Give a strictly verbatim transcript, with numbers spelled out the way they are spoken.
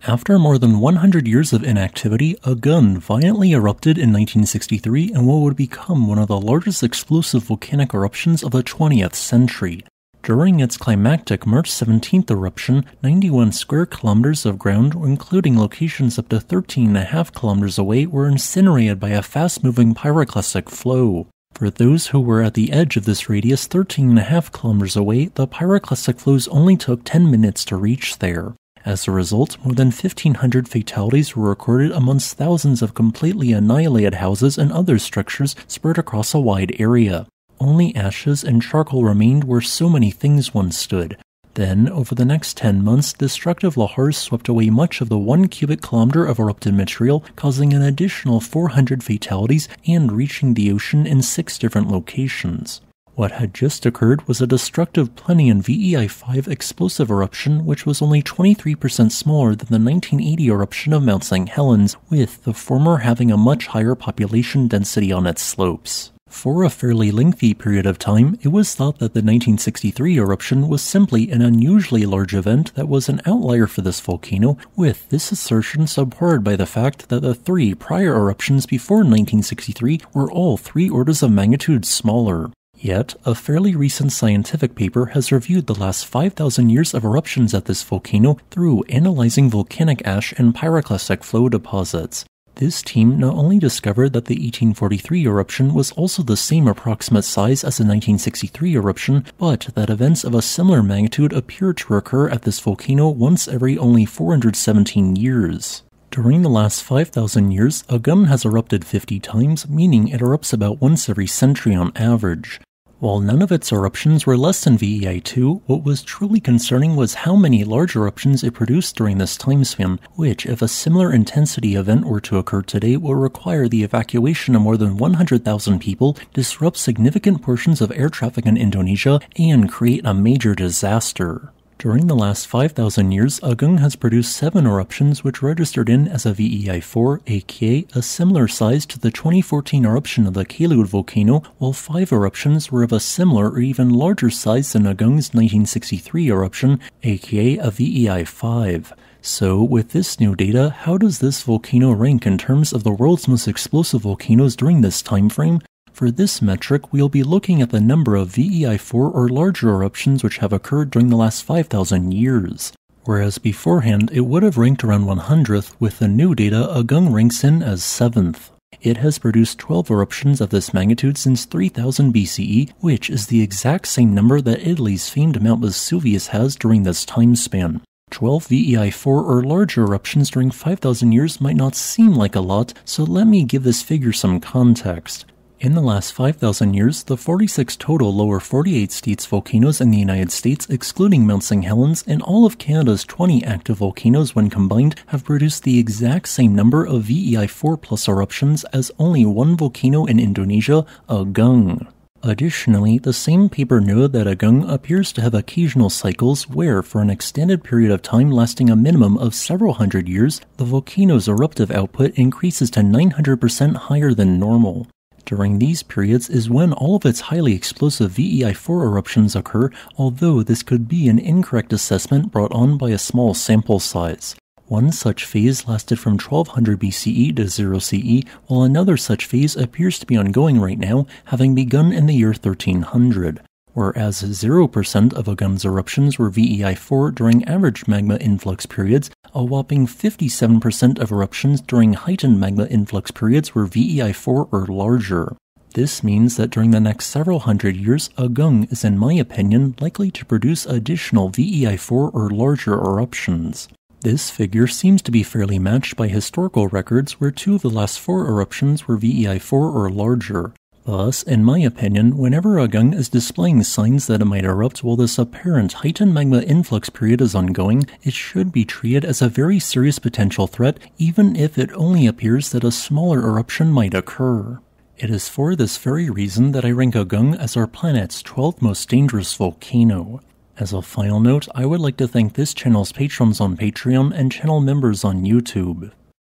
After more than one hundred years of inactivity, Agung violently erupted in nineteen sixty-three in what would become one of the largest explosive volcanic eruptions of the twentieth century. During its climactic March seventeenth eruption, ninety-one square kilometers of ground, including locations up to thirteen and a half kilometers away, were incinerated by a fast-moving pyroclastic flow. For those who were at the edge of this radius thirteen and a half kilometers away, the pyroclastic flows only took ten minutes to reach there. As a result, more than fifteen hundred fatalities were recorded amongst thousands of completely annihilated houses and other structures spread across a wide area. Only ashes and charcoal remained where so many things once stood. Then, over the next ten months, destructive lahars swept away much of the one cubic kilometer of erupted material, causing an additional four hundred fatalities and reaching the ocean in six different locations. What had just occurred was a destructive Plinian V E I five explosive eruption, which was only twenty-three percent smaller than the nineteen eighty eruption of Mount Saint Helens, with the former having a much higher population density on its slopes. For a fairly lengthy period of time, it was thought that the nineteen sixty-three eruption was simply an unusually large event that was an outlier for this volcano, with this assertion supported by the fact that the three prior eruptions before nineteen sixty-three were all three orders of magnitude smaller. Yet, a fairly recent scientific paper has reviewed the last five thousand years of eruptions at this volcano through analyzing volcanic ash and pyroclastic flow deposits. This team not only discovered that the eighteen forty-three eruption was also the same approximate size as the nineteen sixty-three eruption, but that events of a similar magnitude appear to occur at this volcano once every only four hundred seventeen years. During the last five thousand years, Agung has erupted fifty times, meaning it erupts about once every century on average. While none of its eruptions were less than V E I two, what was truly concerning was how many large eruptions it produced during this time span, which, if a similar intensity event were to occur today, will require the evacuation of more than one hundred thousand people, disrupt significant portions of air traffic in Indonesia, and create a major disaster. During the last five thousand years, Agung has produced seven eruptions which registered in as a V E I four, aka a similar size to the twenty fourteen eruption of the Kelud volcano, while five eruptions were of a similar or even larger size than Agung's nineteen sixty-three eruption, aka a V E I five. So, with this new data, how does this volcano rank in terms of the world's most explosive volcanoes during this time frame? For this metric, we'll be looking at the number of V E I four or larger eruptions which have occurred during the last five thousand years. Whereas beforehand, it would have ranked around one hundredth, with the new data, Agung ranks in as seventh. It has produced twelve eruptions of this magnitude since three thousand B C E, which is the exact same number that Italy's famed Mount Vesuvius has during this time span. twelve V E I four or larger eruptions during five thousand years might not seem like a lot, so let me give this figure some context. In the last five thousand years, the forty-six total lower forty-eight states volcanoes in the United States, excluding Mount Saint Helens, and all of Canada's twenty active volcanoes when combined, have produced the exact same number of V E I four plus eruptions as only one volcano in Indonesia, Agung. Additionally, the same paper noted that Agung appears to have occasional cycles where, for an extended period of time lasting a minimum of several hundred years, the volcano's eruptive output increases to nine hundred percent higher than normal. During these periods is when all of its highly explosive V E I four eruptions occur, although this could be an incorrect assessment brought on by a small sample size. One such phase lasted from twelve hundred B C E to zero C E, while another such phase appears to be ongoing right now, having begun in the year thirteen hundred. Whereas zero percent of Agung's eruptions were V E I four during average magma influx periods, a whopping fifty-seven percent of eruptions during heightened magma influx periods were V E I four or larger. This means that during the next several hundred years, Agung is, in my opinion, likely to produce additional V E I four or larger eruptions. This figure seems to be fairly matched by historical records where two of the last four eruptions were V E I four or larger. Thus, in my opinion, whenever Agung is displaying signs that it might erupt while this apparent heightened magma influx period is ongoing, it should be treated as a very serious potential threat, even if it only appears that a smaller eruption might occur. It is for this very reason that I rank Agung as our planet's twelfth most dangerous volcano. As a final note, I would like to thank this channel's patrons on Patreon and channel members on YouTube.